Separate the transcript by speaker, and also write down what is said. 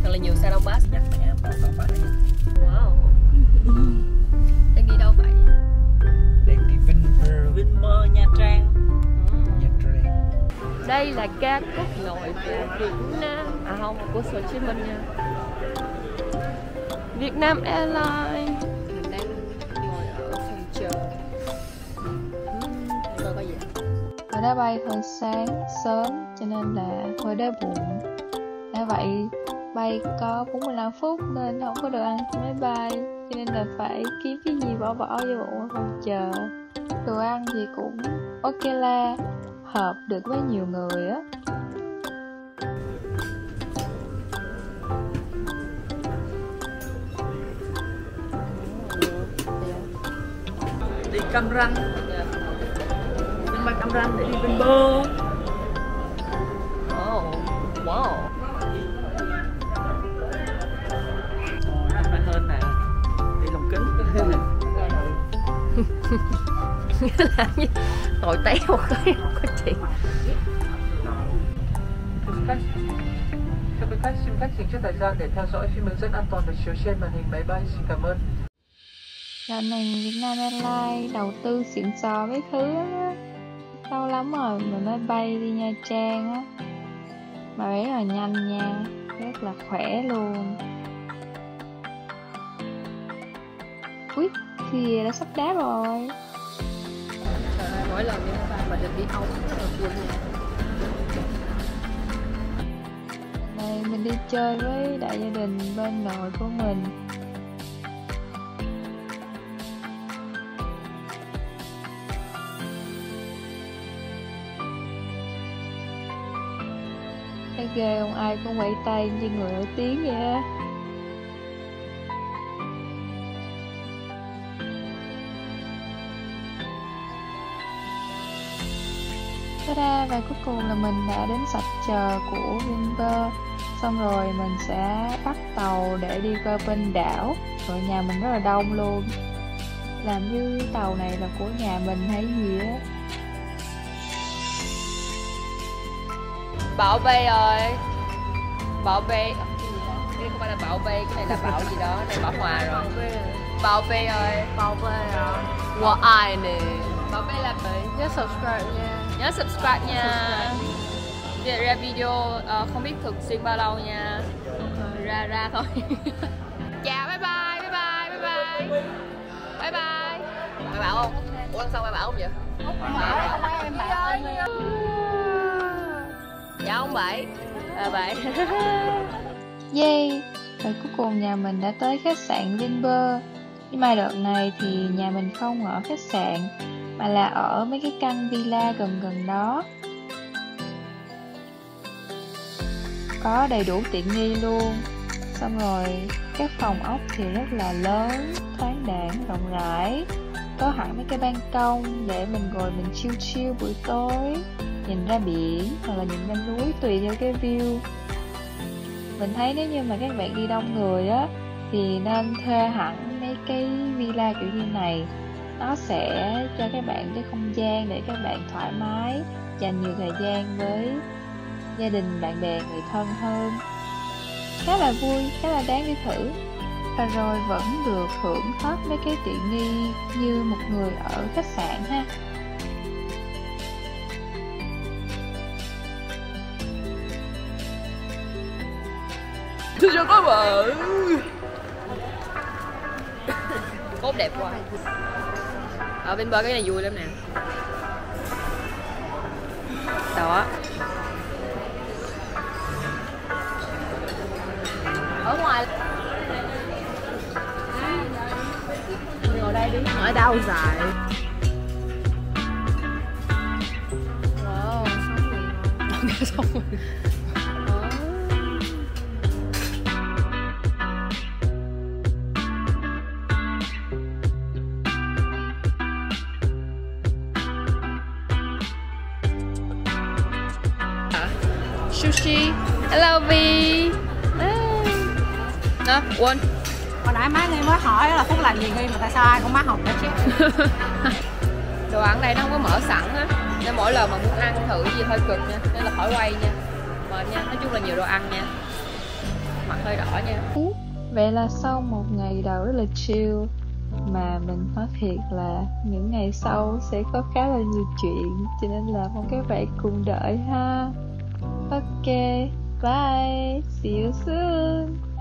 Speaker 1: thật là nhiều xe đông bus.
Speaker 2: Nhắc mẹ mà không phải.
Speaker 1: Wow. Đang đi đâu vậy?
Speaker 2: Đang đi Vinpearl Nha Trang. Nha Trang.
Speaker 1: Đây là ca khúc nổi của Việt Nam. À không, của Hồ Chí Minh nha. Việt Nam Airlines. Mình đang ngồi ở phòng chờ. Để coi có gì.
Speaker 3: Ở đã bay hơi sáng sớm cho nên là hơi đói bụng. Đã vậy bay có 45 phút nên không có đồ ăn trên máy bay, cho nên là phải kiếm cái gì bỏ vô bụng ở phòng chờ. Đồ ăn thì cũng ok la, hợp được với nhiều người á.
Speaker 2: Đi Cam Ranh. Sân bay Cam Ranh để đi Vinpearl.
Speaker 1: Oh, wow.
Speaker 2: Phải hơn nè. Đi lồng kính.
Speaker 1: Là như tội téo một cái có chị.
Speaker 4: Thưa quý khách, xin khách dành chút thời gian để theo dõi phim hướng dẫn an toàn được chiếu trên màn hình máy bay. Xin cảm ơn.
Speaker 3: Dạo này Việt Nam Airlines đầu tư xịn sò mấy thứ á. Lâu lắm rồi mình mới bay đi Nha Trang á. Mà rất là nhanh nha, rất là khỏe luôn. Ui, kìa đã sắp đáp rồi.
Speaker 1: Trời ơi, mỗi lần đi máy bay mà được đi ống rất là vui nha.
Speaker 3: Này mình đi chơi với đại gia đình bên nội của mình. Thấy ghê không, ai cũng quay tay như người nổi tiếng vậy á. Ta-da, và cuối cùng là mình đã đến sạch chờ của Vinpearl. Xong rồi mình sẽ bắt tàu để đi qua bên đảo. Rồi nhà mình rất là đông luôn. Làm như tàu này là của nhà mình hay gì á.
Speaker 1: Bảo vệ ơi. Bảo vệ. Đây không phải là bảo vệ, cái này là bảo gì đó, này bảo hòa rồi. Bảo vệ ơi. Bảo vệ à. Của ai nè. Bảo vệ là người.
Speaker 3: Nhớ subscribe nha.
Speaker 1: Nhớ subscribe nha. Để ra video không biết thường xuyên bao lâu nha. Ra thôi. Chào, bye bye, bye bye, bye bye. Bye bye. Mày bảo không? Ủa lần sau mày bảo không vậy?
Speaker 3: Không phải em bảo.
Speaker 1: Dạ không vậy. Vậy.
Speaker 3: Yay! Và cuối cùng nhà mình đã tới khách sạn Vinpearl. Nhưng mà đợt này thì nhà mình không ở khách sạn, mà là ở mấy cái căn villa gần đó. Có đầy đủ tiện nghi luôn. Xong rồi các phòng ốc thì rất là lớn, thoáng đãng, rộng rãi. Có hẳn mấy cái ban công để mình ngồi mình chill buổi tối, nhìn ra biển hoặc là nhìn lên núi tùy theo cái view. Mình thấy nếu như mà các bạn đi đông người á thì nên thuê hẳn mấy cái villa kiểu như này. Nó sẽ cho các bạn cái không gian để các bạn thoải mái, dành nhiều thời gian với gia đình, bạn bè, người thân hơn. Khá là vui, khá là đáng đi thử. Và rồi vẫn được hưởng hết mấy cái tiện nghi như một người ở khách sạn ha.
Speaker 1: Xin chào các bạn. Cốt đẹp quá. Ở Vinpearl cái này vui lắm nè. Đó. Ở ngoài ngồi đây đứng ở đâu dài. Wow, xong rồi. Sushi. Hello Vi. Đó, quên.
Speaker 5: Hồi nãy má Nghi mới hỏi là Phúc làm gì Nghi mà tại sao ai cũng má học đó chứ.
Speaker 1: Đồ ăn đây nó không có mở sẵn á, nên mỗi lần mà muốn ăn thử gì hơi cực nha, nên là khỏi quay nha. Mệt nha, nói chung là nhiều đồ ăn nha. mặt hơi đỏ nha.
Speaker 3: Vậy là sau một ngày đầu rất là chill, mà mình nói thiệt là những ngày sau sẽ có khá là nhiều chuyện, cho nên là mong các bạn cùng đợi ha. Ok, bye, see you soon.